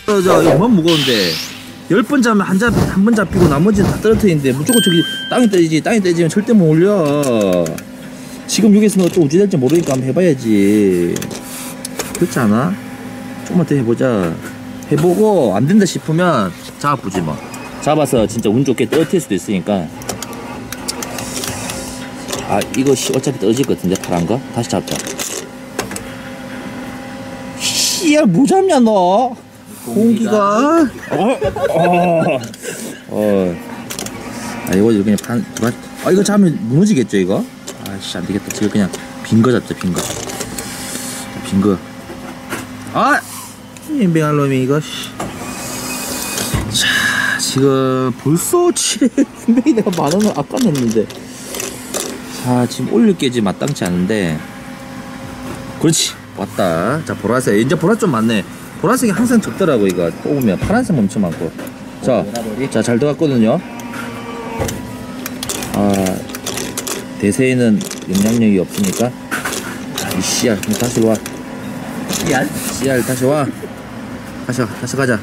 이거 얼마나 무거운데 10번 잡으면 한 번 잡히고 나머지는 다 떨어뜨리는데 무조건 저기 땅에 떨어지지. 땅에 떨어지면 절대 못 올려. 지금 여기서 또 어찌 될지 모르니까 한번 해봐야지. 그렇지 않아? 조금만 더 해보자. 해보고 안 된다 싶으면 잡아보지 뭐. 잡아서 진짜 운 좋게 떨어뜨릴 수도 있으니까. 아 이거 어차피 떨어질 것 같은데 파란 거? 다시 잡자. 씨야 뭐 잡냐 너? 공기가 아 이거 그냥 아 이거 잡으면 무너지겠죠 이거? 아씨 안되겠다. 지금 그냥 빈 거 잡자. 빈 거. 아 인뱅할 놈이 이거. 자 지금 벌써 7회 분명히 내가 10,000원을 아까 냈는데. 자 지금 올릴 게 지금 마땅치 않은데. 그렇지 왔다. 자 보라색 이제 보라색 좀 많네. 보라색이 항상 적더라고. 이거 뽑으면 파란색 엄청 많고. 자 잘 들어갔거든요. 아 대세에는 영향력이 없으니까. 이 씨알 다시 와. 씨알 다시 와. 다시 가자.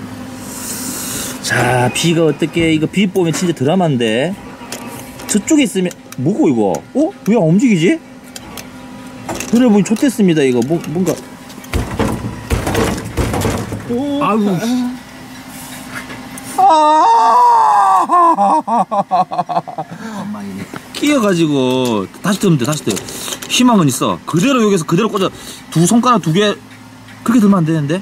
자 비가 어떻게 이거 비 보면 진짜 드라마인데. 저쪽에 있으면 뭐고 이거? 왜 안 움직이지? 여러분 좋댔습니다 이거. 뭔가 아이고. 끼어가지고 다시 들면 돼. 희망은 있어. 그대로 여기서 그대로 꽂아. 두 손가락 2개 그렇게 들면 안 되는데.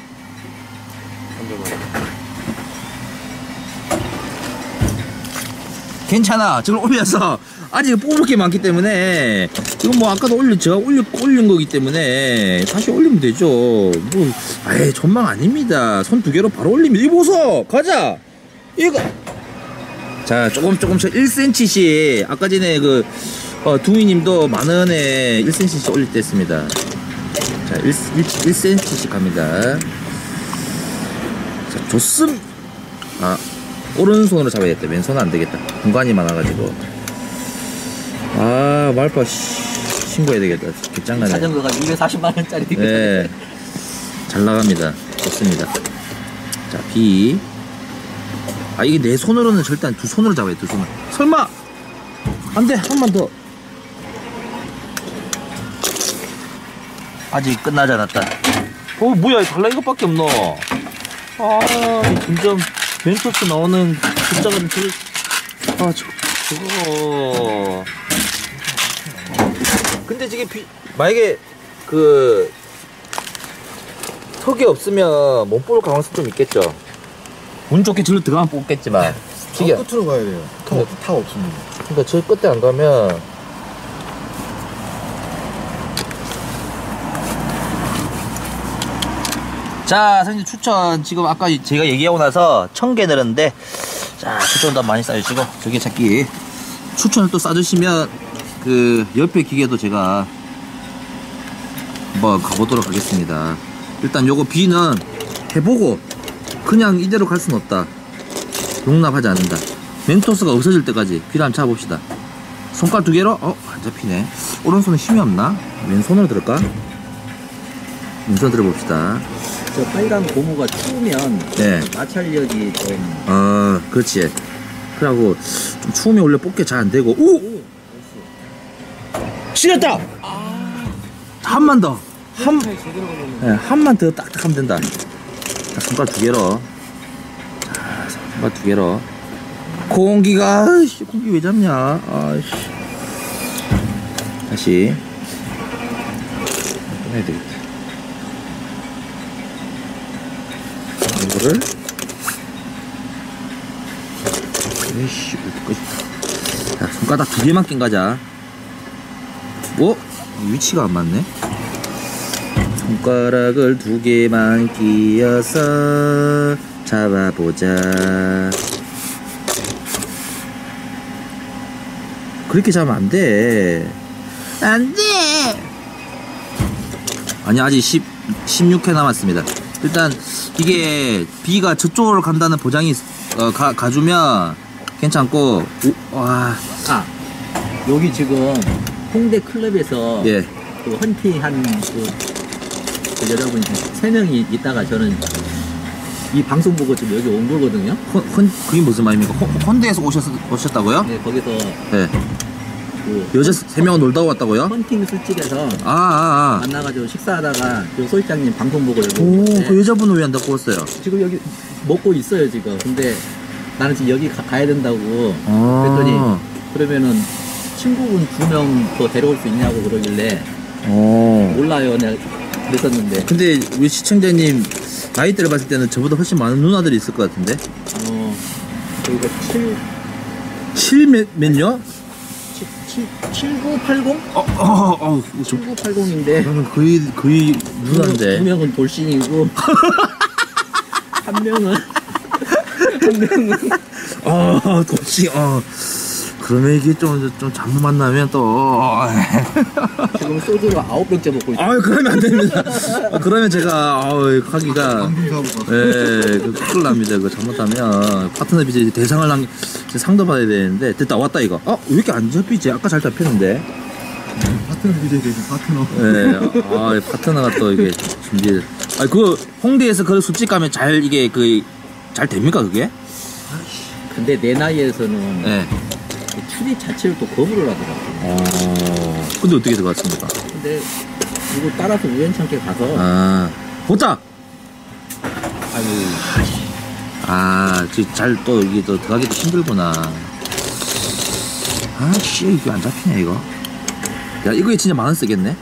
괜찮아. 저걸 올려서 아직 뽑을 게 많기 때문에. 이건 뭐 아까도 제가 올린 거기 때문에 다시 올리면 되죠. 뭐 아예 전망 아닙니다. 손 2개로 바로 올리면. 이거 보소. 가자. 이거 자 조금씩 1cm씩 아까 전에 둥이님도 10,000원에 1cm씩 올릴 때 했습니다. 자 1cm씩 갑니다. 자 좋음. 아 오른손으로 잡아야겠다. 왼손은 안되겠다. 공간이 많아가지고. 아 말파 신고해야 되겠다. 개짱나네. 자전거가 240만원짜리. 네. 잘 나갑니다. 좋습니다. 자 B. 아 이게 내 손으로는 절대 두 손으로 잡아야 돼. 2손을. 설마 안돼. 한 번 더. 아직 끝나지 않았다. 뭐야 달라 이것밖에 없노. 아 점점 멘토스 나오는 글자가 저거. 근데 지금 만약에 턱이 없으면 못 볼 가능성이 좀 있겠죠. 운 좋게 저로 들어가면 뽑겠지만. 저 끝으로 가야 돼요. 타 없습니다. 그러니까 저 끝에 안 가면. 자 선생님 추천 지금 아까 제가 얘기하고 나서 1000개 늘었는데. 자 추천도 많이 싸주시고 저기 찾기 추천을 또 싸주시면 옆에 기계도 제가 한번 가보도록 하겠습니다. 일단 요거 B는 해보고 그냥 이대로 갈 수는 없다. 용납하지 않는다. 멘토스가 없어질 때까지 B를 한번 잡아봅시다. 손가락 2개로 안 잡히네. 오른손에 힘이 없나? 왼손으로 들을까? 왼손 들어봅시다. 저 빨간 고무가 추우면 네. 마찰력이 좀. 그렇지. 그래갖고 좀 추우면 원래 뽑기 잘 안 되고. 오! 실렸다! 한만 더. 한만 더 딱딱하면 된다. 자, 손가락 2개로. 자, 손가락 2개로. 공기가, 공기 왜 잡냐? 다시. 해야 되겠다. 이거를. 에이씨, 어떡하지? 자, 손가락 2개만 낀 가자. 위치가 안 맞네. 손가락을 2개만 끼어서 잡아보자. 그렇게 잡으면 안 돼. 안 돼! 아니, 아직 16회 남았습니다. 일단, 이게, B가 저쪽으로 간다는 보장이, 가주면 괜찮고, 여기 지금 홍대 클럽에서 예. 그 헌팅한 그 여러분 3명이 있다가 저는 이 방송 보고 지금 여기 온 거거든요. 그게 무슨 말입니까? 헌데에서 오셨다고요? 네, 거기서 네. 그 여자 3명 놀다 왔다고요? 헌팅 술집에서 아. 만나가지고 식사하다가 그 소장님 방송 보고 여기 오, 오는데 그 여자분은 왜 안 갖고 왔어요? 지금 여기 먹고 있어요 지금. 근데 나는 지금 여기 가야 된다고 아. 그랬더니 그러면은 친구분 2명 더 데려올 수 있냐고 그러길래 몰라요 내가 그랬었는데 근데 우리 시청자님 나이대를 봤을 때는 저보다 훨씬 많은 누나들이 있을 것 같은데? 저희가 7 몇요? 7980? 7980인데 그러면 거의 누나인데. 2명은 돌싱이고 한 명은 도시, 그러면 이게 좀 잘못 만나면 또. 지금 소주를 9병째 먹고 있어요. 그러면 안 됩니다. 그러면 제가, 가기가. 방송사고 큰일 납니다. 그거 잘못하면. 파트너 비제 대상을 상도 받아야 되는데. 됐다, 왔다, 이거. 왜 이렇게 안 잡히지? 아까 잘 잡혔는데. 파트너 BJ 대신 파트너. 네, 파트너가 또 이게 준비. 홍대에서 그 술집 가면 잘 됩니까, 그게? 근데 내 나이에서는 네. 출입 자체를 또 거부를 하더라고요. 근데 어떻게 들어갔습니까? 근데 이거 따라서 우연찮게 가서 보자! 아유 지금 또 이게 또 들어가기도 힘들구나. 이거 안 잡히네, 이거. 야, 이거에 진짜 10,000원 쓰겠네?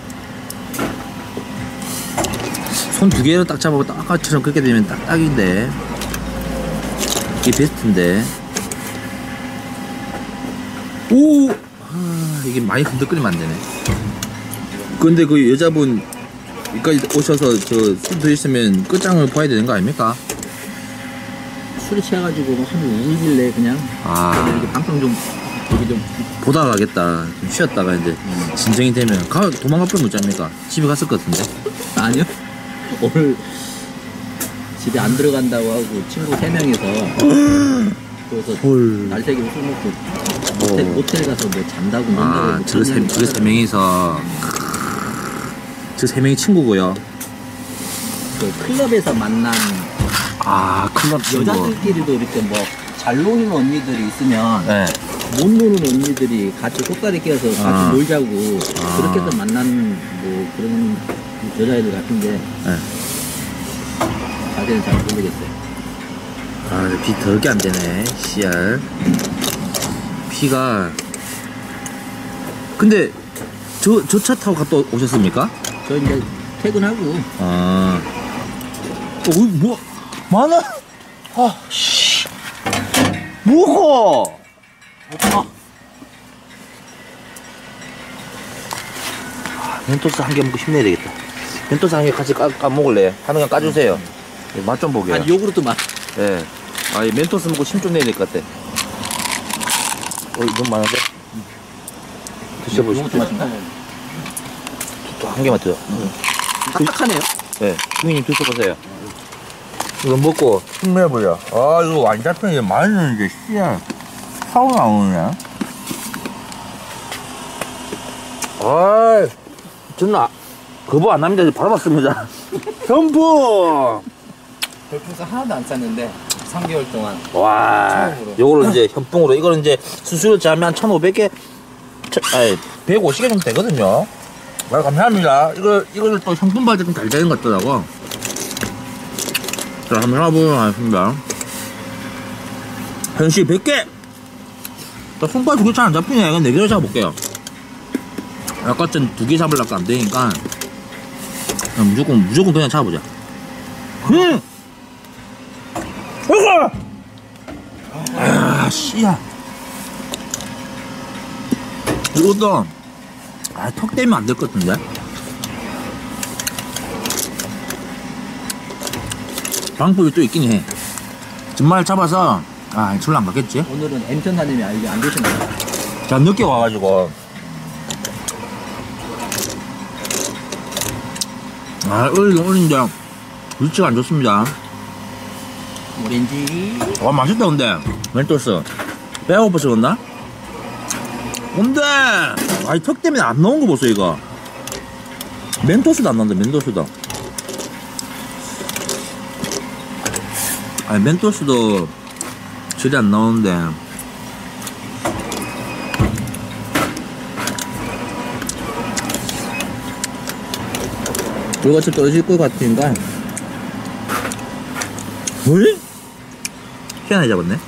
손 2개로 딱 잡아보고 아까처럼 그렇게 되면 딱인데. 이게 베스트인데. 이게 많이 흔들거리면 안 되네. 근데 그 여자분, 여기까지 오셔서 술 드시면 끝장을 봐야 되는 거 아닙니까? 술이 취해가지고 한 울길래 그냥 이렇게 방송 좀 여기 좀 보다 가겠다. 좀 쉬었다가 이제 진정이 되면 도망갈 뻔 못 잡니까? 집에 갔을 것 같은데. 아니요 오늘 집에 안 들어간다고 하고 친구 3명이서 그래서 헐. 날새기로 술 먹고 모텔 가서 뭐 잔다고 논다고 저 3명이서 저 3명이 친구고요. 그 클럽에서 만난 클럽 친구. 여자들끼리도 이렇게 뭐 잘 노는 언니들이 있으면 네. 못 노는 언니들이 같이 속다리 끼어서 같이 놀자고 그렇게 해서 만난 뭐 그런 여자애들 같은데 네. 자세는 잘 모르겠어요. 비 더럽게 안 되네. 씨알. 비가. 근데 저 차 타고 갔다 오셨습니까? 저 이제 퇴근하고 뭐 많아? 뭐고? 멘토스 한 개 먹고 힘내야 되겠다. 멘토스 한 개 같이 까먹을래? 하는 거 까주세요. 맛 좀 보게요. 아니 요구르트 맛. 예. 이 멘토스 먹고 힘 좀 내야 될 것 같아. 너무 많은데? 드셔보시죠. 또 한 개만 더. 딱딱하네요. 네. 주인님 드셔보세요. 이거 먹고 힘내보자. 이거 완자편이 이게 맛있는데, 씨야. 사고 나오냐? 저는 거부 안 합니다. 바로 봤습니다. 현풍! 별풍선 하나도 안 쌌는데 3개월 동안 와, 처음으로. 요거를 이제 현풍으로, 이거는 이제 수수료 제하면 한 1,500개, 150개 정도 되거든요. 감사합니다. 이걸 또 현풍 받을 때 좀 잘 되는 것 같더라고. 자, 한번 해보도록 하겠습니다. 현씨 100개! 손발 2개 잘 안 잡히네. 이건 4개로 잡아볼게요. 아까 전 2개 잡으려고 안 되니까, 무조건 그냥 잡아보자. 씨야. 이것도, 턱 떼면 안 될 것 같은데? 방법이 또 있긴 해. 정말 잡아서, 절로 안 갔겠지? 오늘은 엠천사님이 이게 안 계시나요? 자, 늦게 와가지고. 오늘 이제, 위치가 안 좋습니다. 오렌지. 맛있다, 근데. 멘토스. 배가 고파서 그런가? 근데, 턱 때문에 안 나온 거 보세요, 이거. 멘토스도 안 나온다, 멘토스도. 아니 멘토스도 질이 안 나오는데 불같이 떨어질 것 같으니까 왜? 희한하게 잡았네.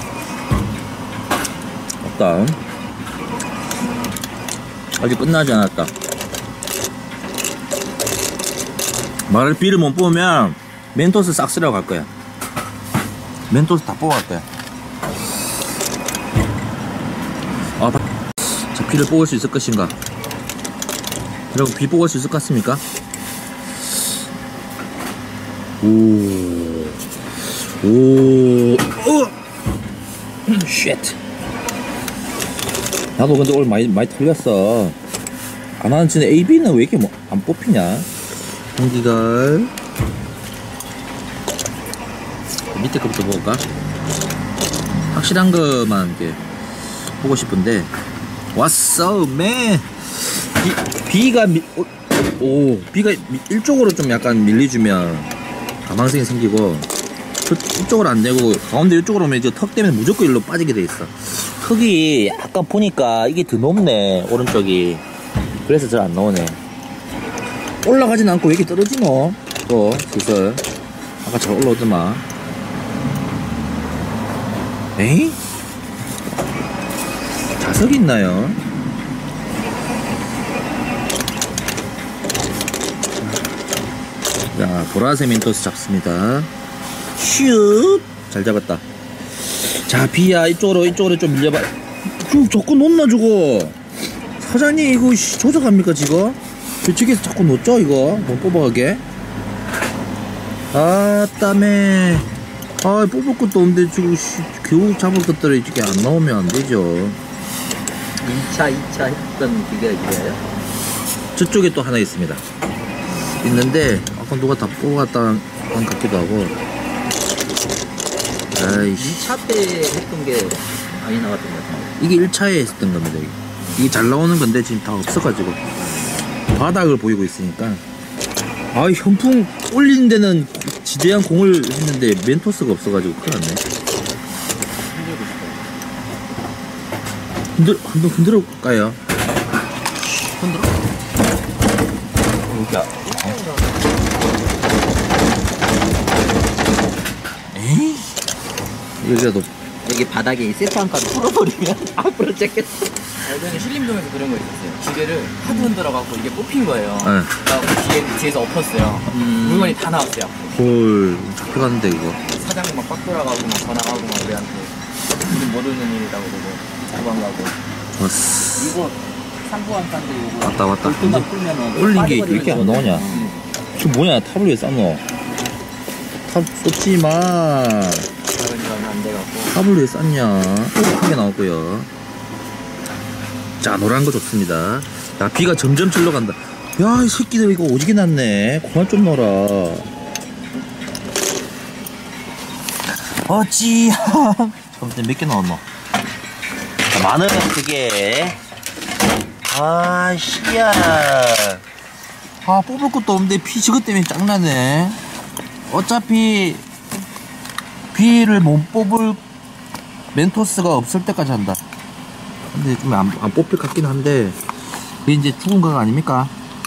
없다. 아직 끝나지 않았다. 말을 비를 못 뽑으면 멘토스 싹 쓰라고 할 거야. 멘토스 다 뽑아갈 거야. 자, 비를 뽑을 수 있을 것인가? 여러분, 비 뽑을 수 있을 것 같습니까? 쉣. 나도 근데 오늘 많이 틀렸어. 안 하는 진짜 AB는 왜 이렇게 뭐 안 뽑히냐? 공기가 밑에 거부터 볼까? 확실한 것만 이렇게 보고 싶은데. 왔어, 맨. 비가 비가 일쪽으로 좀 약간 밀리주면 가망성이 생기고, 이쪽으로 안 되고 가운데 이쪽으로 오면 이제 턱 때문에 무조건 일로 빠지게 돼 있어. 턱이 약간 보니까 이게 더 높네, 오른쪽이. 그래서 잘 안 나오네. 올라가진 않고 왜 이렇게 떨어지노? 또 슬슬 아까 잘 올라오더만. 에이? 자석이 있나요? 자, 보라색 멘토스 잡습니다. 슛! 잘 잡았다. 자, 비야, 이쪽으로 좀 밀려봐. 자꾸 놓나, 저거? 사장님, 이거 조작합니까, 지금? 저쪽에서 자꾸 놓죠, 이거? 못 뽑아가게. 아, 땀에. 아, 뽑을 것도 없는데, 지금, 겨우 잡을 것들이 이렇게 안 나오면 안 되죠. 2차 했던 그게 이거예요? 저쪽에 또 하나 있습니다. 있는데, 아까 누가 다 뽑아갔다 한 같기도 하고. 아이씨. 2차 때 했던 게 많이 나왔던 것 같은데. 이게 1차에 했던 겁니다. 이게 잘 나오는 건데 지금 다 없어가지고 바닥을 보이고 있으니까. 아, 현풍 올리는 데는 지대한 공을 했는데 멘토스가 없어가지고 큰일 났네. 한번 흔들어 볼까요? 흔들어? 여기야. 에이? 여기라도. 여기 바닥에 세트 한 칸 풀어버리면 앞으로 째겠어. 예전에 신림동에서 그런 거 있었어요. 기계를 하도 흔들어갖고 이게 뽑힌 거예요. 네. 그래서 뒤에서 엎었어요. 물건이 다 나왔어요. 헐, 잡혀갔는데 이거. 사장님 막 빡돌아가고 막 전화가고 막 우리한테 우리 모르는 일이라고 그러고 도망가고. 왔어. 이거 상부 한 칸데 이거 왔다. 볼트만 풀면은 올린 게 이렇게 안 나오냐? 저 뭐냐? 탑을 왜 쌌노? 탑 쏟지 마. 그러니까 안 돼갖고. 탑을 왜 쌌냐? 크게 나왔고요. 자, 노란 거 좋습니다. 야, 비가 점점 질러 간다. 야, 이 새끼들 이거 오지게 났네. 그만 좀 넣어라. 어찌야. 잠깐만, 몇 개 넣었노? 자, 마늘 2개. 아, 씨야. 아, 뽑을 것도 없는데 비 저것 때문에 짱나네. 어차피 비를 못 뽑을 멘토스가 없을 때까지 한다. 근데 좀 안 뽑힐 것 같긴 한데, 이게 이제 죽은 거 아닙니까?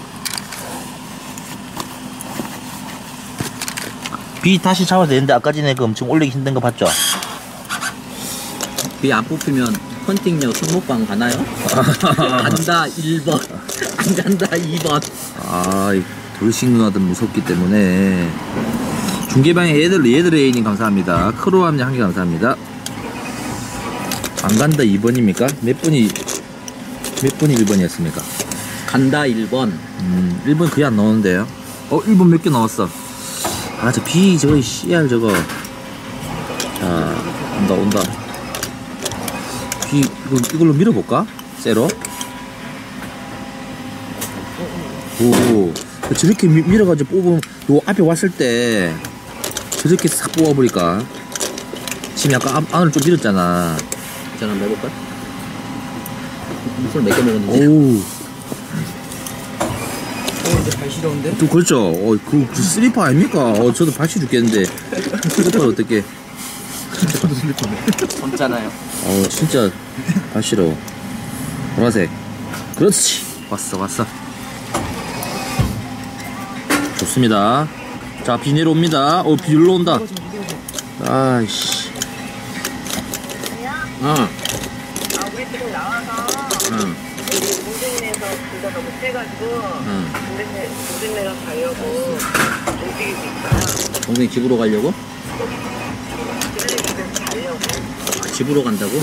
비 다시 잡아야 되는데, 아까 전에 그 엄청 올리기 힘든 거 봤죠? 비 안 뽑히면 헌팅력 승목방 가나요? 간다 1번 안 간다 2번. 아, 돌싱 누나들 무섭기 때문에. 중계방에 얘들의 애인 감사합니다. 크로암 향기 감사합니다. 안 간다 2번입니까? 몇 분이 1번이었습니까? 간다 1번. 1번 그게 안 나오는데요? 1번 몇 개 나왔어. 아, 저 B 저거 CR 저거. 자, 온다. B 이걸로 밀어볼까? 쎄로. 오, 저렇게 밀어가지고 뽑으면 너 앞에 왔을 때 저렇게 싹 뽑아버릴까? 지금 약간 안을 좀 밀었잖아. 전화 한번 해볼까? 술 몇 개 먹었는지. 오우. 발시러운데? 또 그렇죠. 그 슬리퍼 아닙니까? 저도 발시 죽겠는데 슬리퍼 어떻게? 저도 슬리퍼네. 젊잖아요. 진짜 발시러워. 보라색. 그렇지. 왔어. 좋습니다. 자, 비 내려옵니다. 비 올라온다. 아이씨. 우리 지금 나와서 공중에서 비가 너무 세가지고 동생네랑 가려고 움직이고 있어요. 동생 집으로 가려고? 그래 지금 가려고. 집으로 간다고?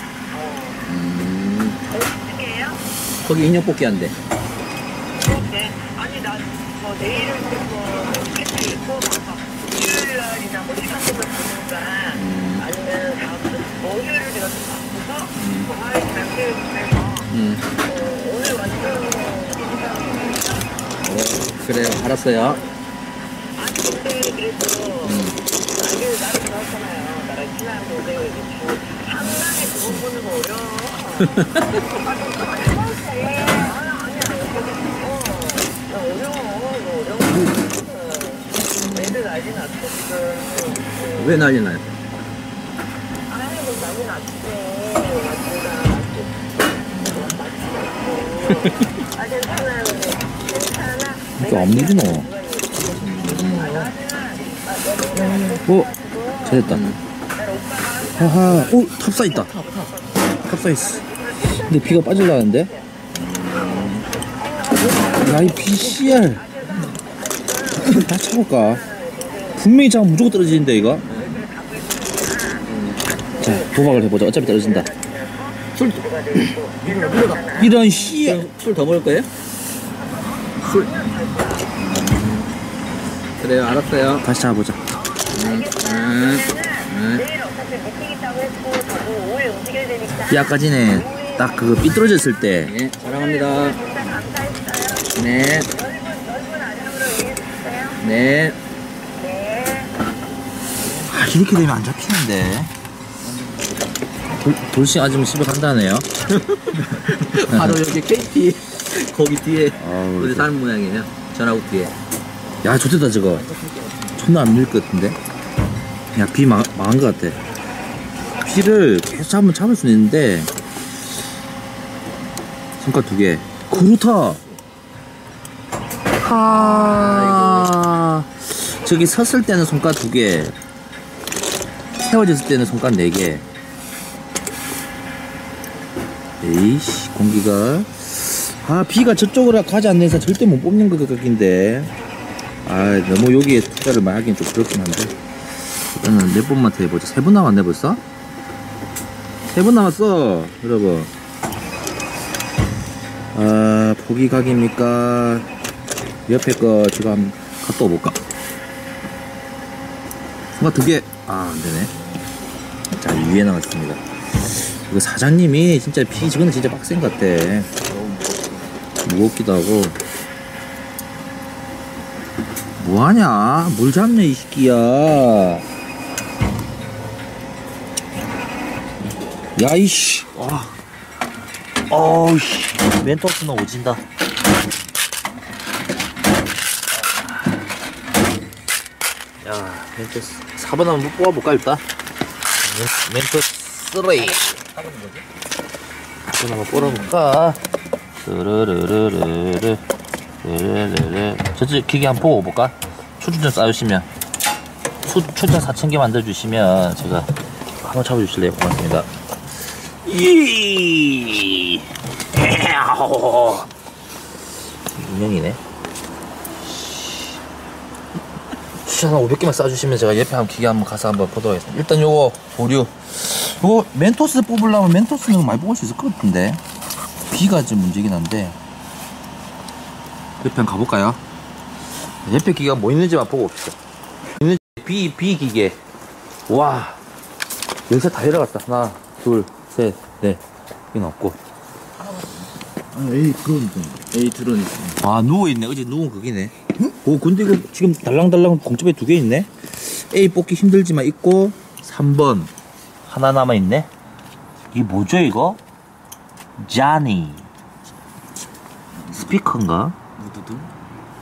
어떻게해요? 거기 인형 뽑기 한대. 네. 아니 나 뭐 내일은 뭐 스케치 있고 일요일날이나 뭐 시간 되면 보니까 아니면 다음 주 월요일을 내가 좀 바빠서 뭐 화요일날 수요일에서 오늘 완전 그래요. 알았어요. 아니 근데 그래도 나를 좋아하잖아요. 나랑 친한 동생을 이렇게 상당히 그거 보는 거 어려워. 애들 난리 났어 지금. 왜 난리 나요? 아이고 난리 났지. 괜찮아요. 괜찮아. 이거 안 무지노. 잘했다. 하하. 탑사 있다. 탑사 있어. 근데 비가 빠질라는데? 야, 이 BCR. 다 차볼까? 분명히 차면 무조건 떨어지는데, 이거? 자, 도박을 해보자. 어차피 떨어진다. 술, 이런 씨. 술 더 먹을 거예요? 술. 그래요. 알았어요. 다시 잡아보자. 내일 어차피 미팅 있다고 했고 저도 오후에 움직여야 되니까. 아까 전에 딱 그 삐뚤어졌을 때. 네, 사랑합니다. 진짜 감사했어요. 네, 넓은 안녕으로 얘기해주세요. 네. 네. 이렇게 되면 안 잡히는데. 돌싱 아줌마 집에 간다네요. 바로 여기 KT 거기 뒤에 아우, 우리 사는 모양이에요. 전화국 뒤에. 야, 좋겠다, 저거. 존나 안 밀릴 것 같은데? 야, 비 망한 것 같아. 비를 계속 잡을 수는 있는데, 손가락 2개. 그렇다! 저기 섰을 때는 손가락 2개. 세워졌을 때는 손가락 4개. 에이씨, 공기가. 비가 저쪽으로 가지 않는 이상 절대 못 뽑는 것 같긴데. 너무 여기에 투자를 많이 하긴 좀 그렇긴 한데. 일단은 몇 번만 더 해보자. 3번 남았네, 벌써? 3번 남았어, 여러분. 포기 각입니까? 옆에 거 지금 한번 갔다 와볼까? 뭔가 2개. 안 되네. 자, 위에 나왔습니다. 이거 사장님이 진짜 저거는 진짜 빡센 것 같아. 무겁기도 하고. 뭐하냐? 뭘 잡네, 이 새끼야. 야, 이씨. 어우씨. 멘토스는 오진다. 야, 멘토스. 4번 한번 뽑아볼까, 일단? 멘토스 3. 4번 한번 뽑아볼까? 르르르르르르. 저쪽 기계 한번 보고 볼까? 초준전 쌓으시면 초전 4,000개 만들어주시면 제가 한번 잡아주실래요? 고맙습니다. 인형이네. 추천 한 500개만 쌓아주시면 제가 옆에 한번 기계 한번 가서 한번 보도록 하겠습니다. 일단 요거 보류. 요거 멘토스 뽑으려면 멘토스는 많이 뽑을 수 있을 것 같은데 비가 좀 문제긴 한데 옆에 한번 가볼까요? 옆에 기계가 뭐 있는지만 보고 봅시다. B 기계. 와, 여기서 다 내려갔다. 하나, 둘, 셋, 넷. 이건 없고. A 그건 A 드론 있어. 누워있네. 어제 누운 그기네. 근데 이거 지금 달랑달랑 공점에 2개 있네. A 뽑기 힘들지만 있고. 3번. 하나 남아있네. 이게 뭐죠, 이거? 자니. 스피커인가?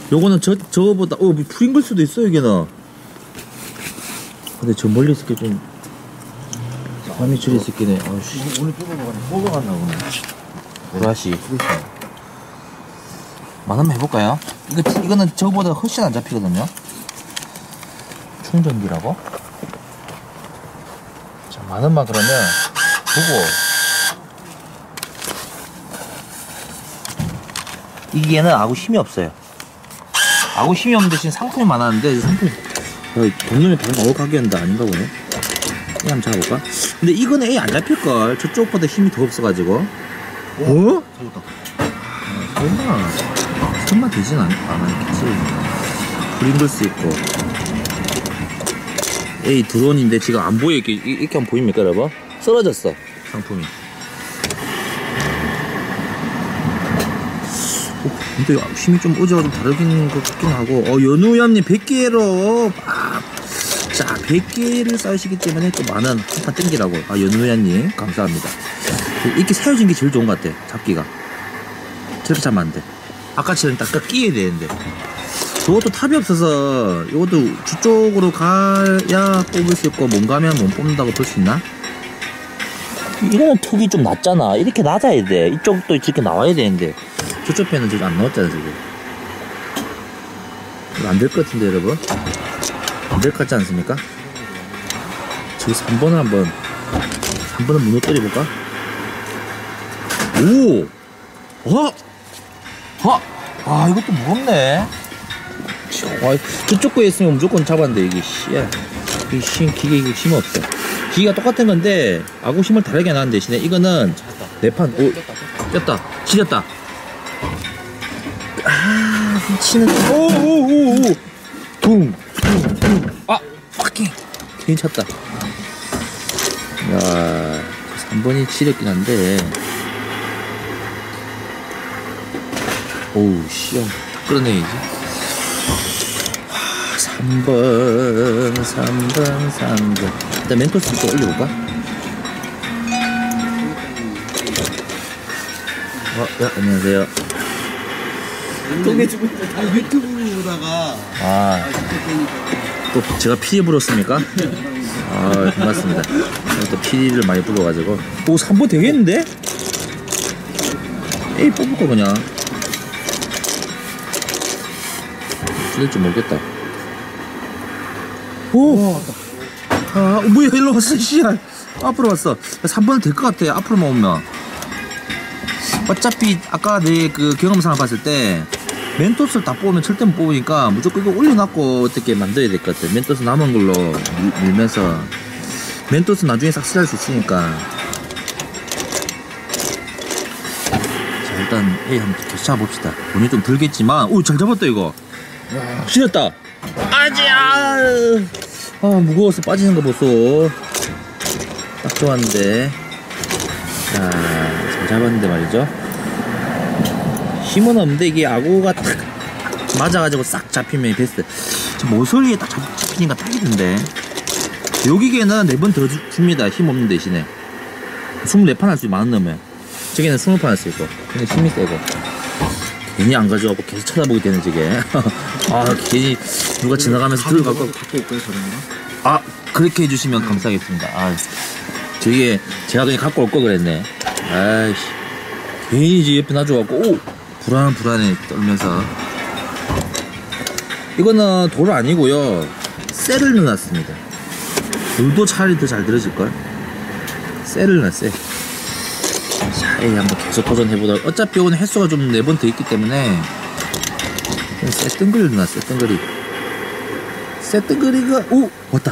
요거는 저거보다 프링글스도 있어 여기는. 근데 저 멀리 있을 게좀 감이 줄이 있을 게네. 아씨 오늘 뽑아갔나 보네. 보라시. 만 원만 해볼까요? 이거는 저거보다 훨씬 안 잡히거든요. 충전기라고? 자, 만 원만 그러면 보고. 이 개는 아구 힘이 없어요. 아구 힘이 없는 대신 상품이 많았는데 상품 돈을 바로 나올 가격인데 아닌가 보네. 이 한번 잡아볼까? 근데 이거는 A 안 잡힐걸. 저쪽보다 힘이 더 없어가지고. 어? 설마 되진 않았겠지. 프링글스 있고. A 드론인데 지금 안 보여. 이렇게 하면 보입니까 여러분? 쓰러졌어 상품이. 근데 힘이 좀 어제와 좀 다르긴 것 같긴 하고. 연우얌님 100개로 자 100개를 쌓으시기 때문에 또 만원 한판 땡기라고. 연우얌님 감사합니다. 이렇게 세워진 게 제일 좋은 것 같아. 잡기가 저렇게 잡으면 안돼. 아까처럼 딱 끼어야 되는데 저것도 탑이 없어서 이것도 주쪽으로 가야 뽑을 수 있고 몸 가면 못 뽑는다고 볼 수 있나? 이거는 턱이 좀 낮잖아. 이렇게 낮아야 돼. 이쪽도 이렇게 나와야 되는데 저쪽 편은 지금 안 나왔잖아 지금. 이거 안 될 것 같은데 여러분? 안 될 것 같지 않습니까? 저기 3번을 한번 3번을 무너뜨려볼까? 오! 이것도 무겁네. 저쪽 거에 있으면 무조건 잡았는데 이게 기계 이거 힘 없어. 기계가 똑같은 건데 아구 힘을 다르게 나는 대신에 이거는 내판 꼈다 지렸다. 미치는. 오오오오 둥 파킹 괜찮다. 야 3번이 지렸긴 한데 오우 씨야 끌어내야지. 3번 일단 멘토스 또 올려볼까? 야 안녕하세요. 유튜브로다가 또 제가 피리 불었습니까? 고맙습니다. 또 피리를 많이 불어가지고. 오 3번 되겠는데? 에이 뽑을까 그냥. 찔릴지 모르겠다. 뭐야 일로 왔어 씨알. 앞으로 왔어. 3번은 될 것 같아. 앞으로만 오면. 어차피 아까 내 그 경험상을 봤을 때 멘토스를 다 뽑으면 절대 못 뽑으니까 무조건 이거 올려놨고 어떻게 만들어야 될 것 같아. 멘토스 남은 걸로 밀면서 멘토스 나중에 싹 쓸할 수 있으니까. 자 일단 A 한번 계속 잡아봅시다. 돈이 좀 들겠지만 오 잘 잡았다 이거. 실렸다. 아지야. 무거워서 빠지는 거 보소. 딱 좋았는데. 자, 잘 잡았는데 말이죠. 힘은 없는데 이게 아구가 딱 맞아가지고 싹 잡히면 베스트. 모서리에 딱 잡히니까 딱이던데. 여기게는 4번 더 줍니다. 힘 없는 대신에 24판 할 수 있고 만원 넣으면 저기는 20판 할 수 있고. 근데 힘이 세고 괜히 안 가져가고 계속 쳐다보게 되는 저게. 괜히 누가 지나가면서 들어갈 거 갖고 올까요 저런가? 그렇게 해주시면 감사하겠습니다. 저게 제가 그냥 갖고 올 거 그랬네. 아이씨 괜히 이제 옆에 놔줘갖고 불안해 떨면서. 이거는 돌 아니고요 셀을 넣어놨습니다. 돌도 차라리 더 잘 들어질걸. 셀을 넣었어요. 자 이제 한번 계속 도전해보도록. 어차피 오늘 횟수가 좀 4번 더 있기 때문에 셋 뜬거리를 넣어놨어요. 셋 뜬거리가 왔다.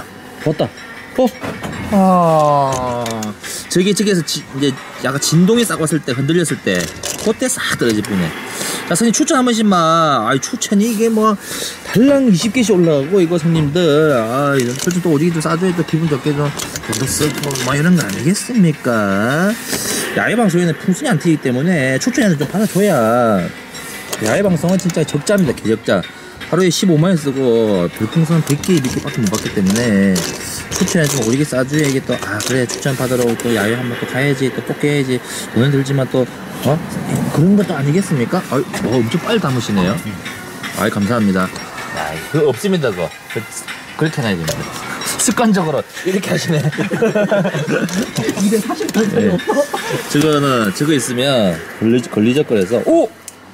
저기에서 이제 약간 진동이 싹 왔을 때 흔들렸을 때 그때 싹 떨어질 뿐이네. 자 선생님 추천 한 번씩만. 추천이 이게 뭐 달랑 20개씩 올라가고 이거 손님들 솔직히 또 오지게 좀 싸줘야 또 기분 좋게 좀 돈도 쓰고 뭐 이런 거 아니겠습니까? 야외 방송에는 풍순이 안 튀기 때문에 추천해서 좀 받아줘야. 야외 방송은 진짜 적자입니다. 개적자. 하루에 15만원 쓰고 별풍선 100개 200개밖에 못 받기 때문에 추천해주면 오지게 싸줘야 이게 또 그래 추천 받으러 또 야외 한번 또 가야지 또 뽑게야지 돈은 들지만 또 그런 것도 아니겠습니까? 엄청 빨리 담으시네요. 아이, 감사합니다. 야, 그거 없습니다, 그거. 그렇게 해놔야 됩니다. 습관적으로 이렇게 하시네. 240번 네. 없어? 저거 있으면 걸리적거려서. 오!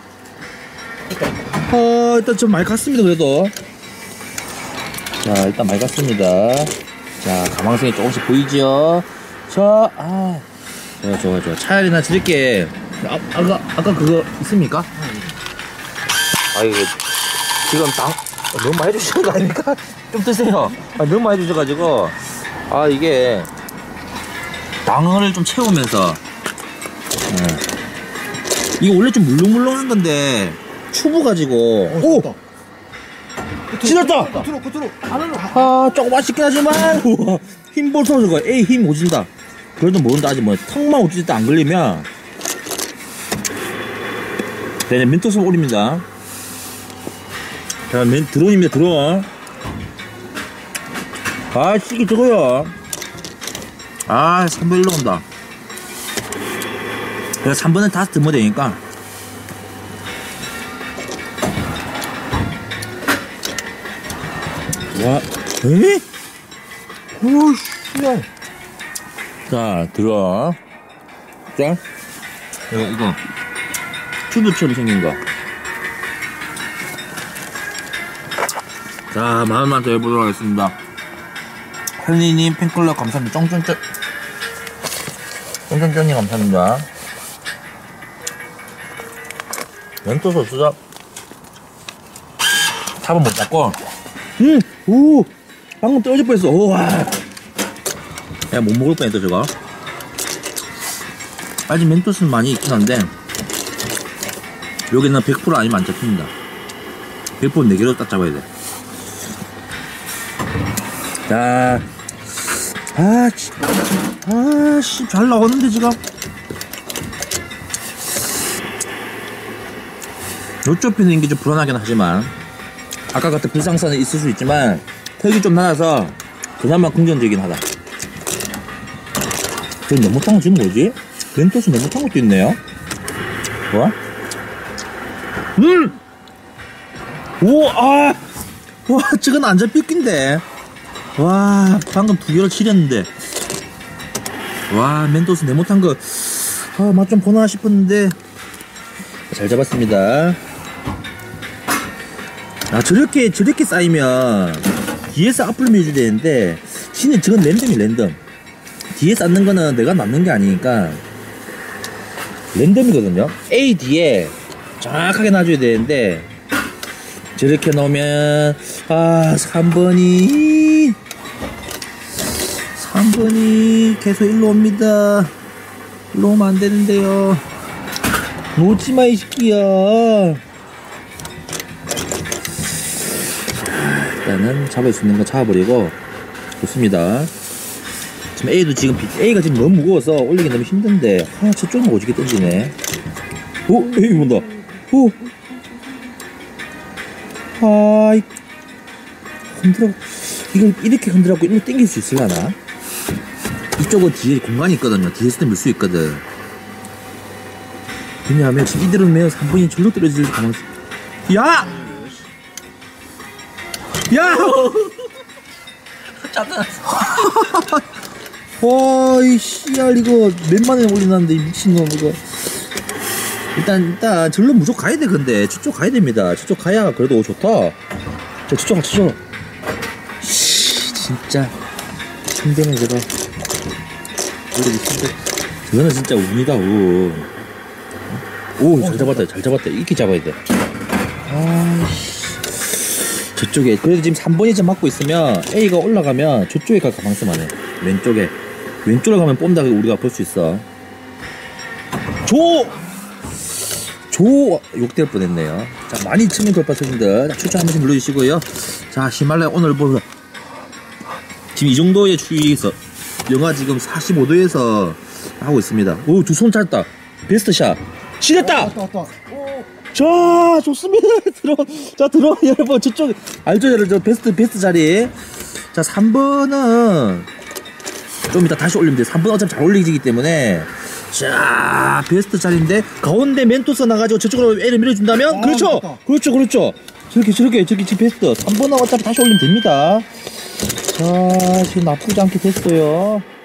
일단 좀 많이 갔습니다, 그래도. 자, 일단 많이 갔습니다. 자, 가망성이 조금씩 보이죠? 좋아. 차라리 나 드릴게. 아까 그거 있습니까? 아이고, 지금 너무 많이 주시는 거 아닙니까? 좀 드세요. 너무 많이 주셔가지고. 이게, 당을 좀 채우면서. 이거 원래 좀 물렁물렁한 건데, 추부 가지고. 오! 찢었다! 끝으로. 조금 아쉽긴 하지만, 우와, 힘볼 서서 에이, 힘 오진다. 그래도 모른다. 아직 뭐, 턱만 오질 때 안 걸리면. 자, 이제 멘토스 올립니다. 자, 드론입니다, 드론. 시기 저거요. 3번 일로 온다. 그래서 3번은 다섯 넣으면 되니까. 와, 오씨. 자, 들어. 자, 이거. 튜브처럼 생긴 거. 자, 마음만 더 해보도록 하겠습니다. 헬리님 팬클럽 감사합니다. 쫑쫑쫑님 감사합니다. 멘토 소스가 4번 못 잡고. 오! 방금 떨어질 뻔했어. 우와. 야, 못 먹을 뻔했다, 저거. 아직 멘토스는 많이 있긴 한데, 여기는 100% 아니면 안 잡힙니다. 100% 4개로 딱 잡아야 돼. 자, 잘 나오는데, 지금. 요쪽 편에 있는 게 좀 불안하긴 하지만, 아까 같은 불상사는 있을 수 있지만, 턱이 좀 낮아서, 그나마 긍정적이긴 하다. 저 네모탕 지금 뭐지? 멘토스 네모탕 것도 있네요? 뭐? 와, 저건 안 잡힐긴데. 와, 방금 2개를 치렸는데. 와, 멘토스 네모탄 거, 맛 좀 보나 싶었는데. 잘 잡았습니다. 저렇게 쌓이면, 뒤에서 앞으로 밀어줘야 되는데, 신이 저건 랜덤이 랜덤. 뒤에 쌓는 거는 내가 놨는 게 아니니까, 랜덤이거든요. A, D에 정확하게 놔줘야 되는데, 저렇게 넣으면 3번이 계속 일로 옵니다. 일로 오면 안 되는데요. 놓지마 이 새끼야. 일단은 잡을 수 있는 거 잡아버리고. 좋습니다. 지금 A가 지금 너무 무거워서 올리기 너무 힘든데, 저쪽은 오지게 던지네. A 본다. 흔들어. 이걸 이렇게 흔들어갖고 일로 당길 수 있으려나? 이쪽은 뒤에 공간이 있거든요. 뒤에서도 밀 수 있거든. 왜냐하면 지금 이대로 매우 3번이 절로 떨어질 가능성. 야! 와, 이 씨알, 이거 몇 만에 올리놨는데, 이 미친놈, 이거. 일단 절로 무조건 가야 돼. 근데 저쪽 가야 됩니다. 저쪽 가야 그래도 좋다. 저쪽 진짜 힘드네 저거. 저거는 진짜 운이다. 잘 잡았다. 이렇게 잡아야 돼. 저쪽에 그래도 지금 3번이 좀 맞고 있으면 A가 올라가면 저쪽에 갈 가능성 많네. 왼쪽으로 가면 뽐다 우리가 볼 수 있어. 욕될 뻔했네요. 자, 12,000명 돌파 터진들 추천 한 번씩 눌러주시고요. 자, 히말라야 오늘 보러 지금 이 정도의 추위에서 영하 지금 45도에서 하고 있습니다. 두 손 찼다. 베스트 샷. 치렸다. 자, 좋습니다. 들어 여러분. 저쪽 알죠, 여러분? 베스트 자리. 자, 3번은 좀 이따 다시 올리면 돼요. 3번 어차피 잘 올리기 때문에. 자, 베스트 자리인데 가운데 멘토스 나가지고 저쪽으로 A를 밀어준다면 그렇죠. 저렇게 지금 베스트 3번은 어차피 다시 올리면 됩니다. 자, 지금 나쁘지 않게 됐어요.